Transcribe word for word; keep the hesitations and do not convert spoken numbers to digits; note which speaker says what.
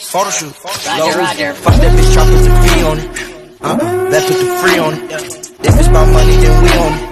Speaker 1: Photo shoot.
Speaker 2: Roger, Roger.
Speaker 1: Fuck that bitch, try put the V on it. Uh-uh, that put the free on it. If it's about money, then we on it.